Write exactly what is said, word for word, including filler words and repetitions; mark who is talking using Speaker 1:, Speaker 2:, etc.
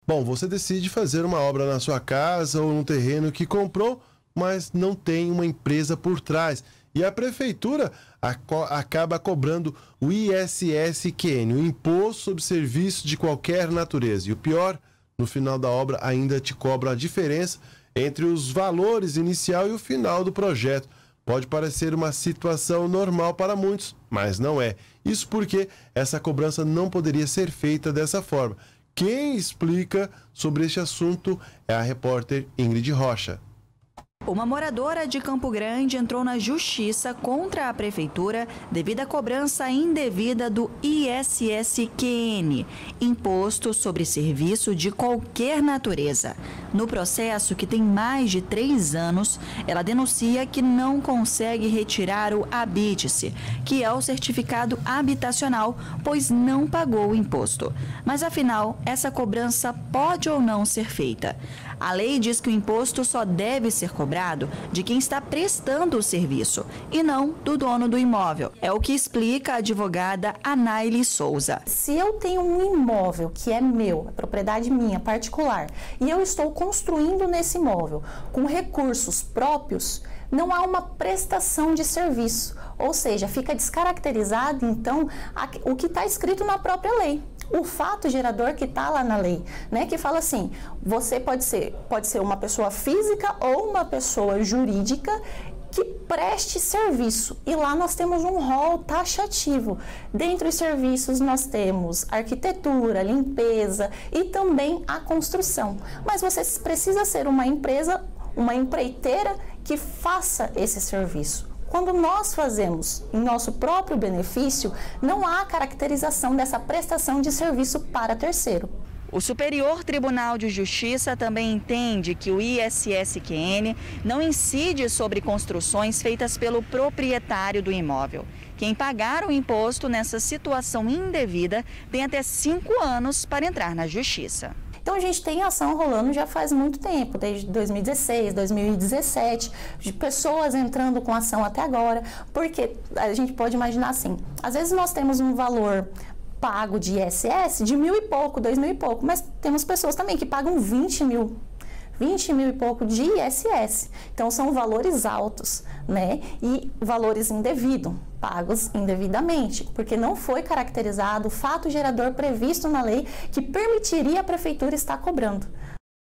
Speaker 1: Bom, você decide fazer uma obra na sua casa ou no terreno que comprou, mas não tem uma empresa por trás. E a prefeitura aco- acaba cobrando o I S S Q N, o Imposto sobre Serviço de Qualquer Natureza. E o pior, no final da obra ainda te cobra a diferença entre os valores inicial e o final do projeto. Pode parecer uma situação normal para muitos, mas não é. Isso porque essa cobrança não poderia ser feita dessa forma. Quem explica sobre este assunto é a repórter Ingrid Rocha.
Speaker 2: Uma moradora de Campo Grande entrou na justiça contra a prefeitura devido à cobrança indevida do I S S Q N, Imposto sobre Serviço de Qualquer Natureza. No processo, que tem mais de três anos, ela denuncia que não consegue retirar o habite-se, que é o certificado habitacional, pois não pagou o imposto. Mas afinal, essa cobrança pode ou não ser feita? A lei diz que o imposto só deve ser cobrado de quem está prestando o serviço e não do dono do imóvel. É o que explica a advogada Anaíli Souza.
Speaker 3: Se eu tenho um imóvel que é meu, é propriedade minha, particular, e eu estou construindo nesse imóvel com recursos próprios, não há uma prestação de serviço, ou seja, fica descaracterizado, então, o que está escrito na própria lei. O fato gerador que está lá na lei, né, que fala assim, você pode ser, pode ser uma pessoa física ou uma pessoa jurídica que preste serviço. E lá nós temos um rol taxativo. Dentre os serviços nós temos arquitetura, limpeza e também a construção. Mas você precisa ser uma empresa, uma empreiteira que faça esse serviço. Quando nós fazemos em nosso próprio benefício, não há caracterização dessa prestação de serviço para terceiro.
Speaker 2: O Superior Tribunal de Justiça também entende que o I S S Q N não incide sobre construções feitas pelo proprietário do imóvel. Quem pagar o imposto nessa situação indevida tem até cinco anos para entrar na Justiça.
Speaker 3: Então a gente tem ação rolando já faz muito tempo, desde dois mil e dezesseis, dois mil e dezessete, de pessoas entrando com ação até agora, porque a gente pode imaginar assim, às vezes nós temos um valor pago de I S S de mil e pouco, dois mil e pouco, mas temos pessoas também que pagam vinte mil. vinte mil e pouco de I S S. Então, são valores altos, né? E valores indevidos, pagos indevidamente, porque não foi caracterizado o fato gerador previsto na lei que permitiria a prefeitura estar cobrando.